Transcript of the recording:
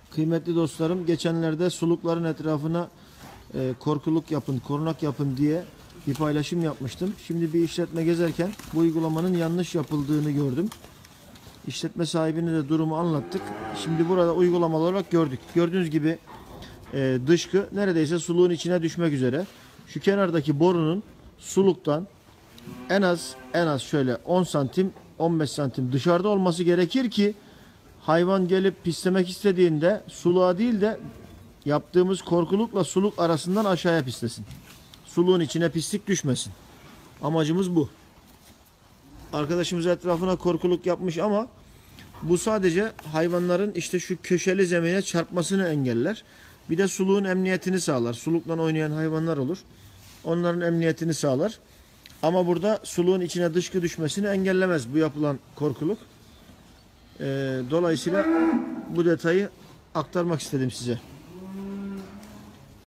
Kıymetli dostlarım, geçenlerde sulukların etrafına korkuluk yapın, korunak yapın diye bir paylaşım yapmıştım. Şimdi bir işletme gezerken bu uygulamanın yanlış yapıldığını gördüm. İşletme sahibine de durumu anlattık. Şimdi burada uygulamalı olarak gördük. Gördüğünüz gibi dışkı neredeyse suluğun içine düşmek üzere. Şu kenardaki borunun suluktan en az şöyle 10 santim 15 santim dışarıda olması gerekir ki hayvan gelip pislemek istediğinde suluğa değil de yaptığımız korkulukla suluk arasından aşağıya pislesin. Suluğun içine pislik düşmesin. Amacımız bu. Arkadaşımız etrafına korkuluk yapmış ama bu sadece hayvanların işte şu köşeli zemine çarpmasını engeller. Bir de suluğun emniyetini sağlar. Sulukla oynayan hayvanlar olur. Onların emniyetini sağlar. Ama burada suluğun içine dışkı düşmesini engellemez bu yapılan korkuluk. Dolayısıyla bu detayı aktarmak istedim size.